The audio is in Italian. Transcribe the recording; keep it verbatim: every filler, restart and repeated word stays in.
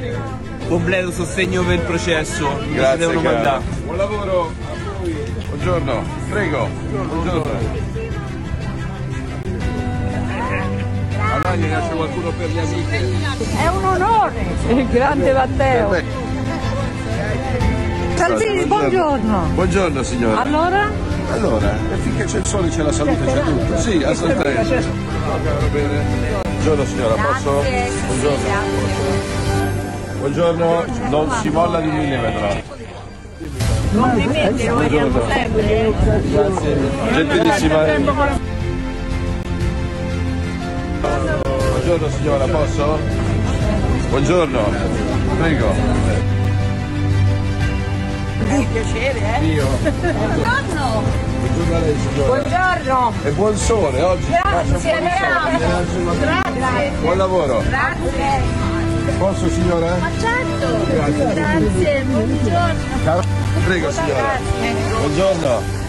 completo sostegno per il processo. Grazie, devono mandare. Buon lavoro. Buongiorno, prego. Buongiorno. Allora gli lascio qualcuno per le amiche. È un onore. Il grande Matteo. Salvini, buongiorno. Buongiorno signora. Allora? Allora, finché c'è il sole c'è la salute, c'è tutto. Sì, assolutamente. Va bene. Buongiorno signora, posso? Buongiorno. Buongiorno, non si molla di millimetro. Complimenti, lo vediamo sempre. Grazie. Gentilissima. Buongiorno signora, posso? Buongiorno, prego. È un piacere, eh? Mio. Buongiorno. Buongiorno a lei signora. Buongiorno. E buon sole oggi. Grazie, grazie. Grazie. Buon lavoro. Grazie. Posso signora? Ma certo. Grazie. Grazie, buongiorno. Prego signora. Grazie. Buongiorno.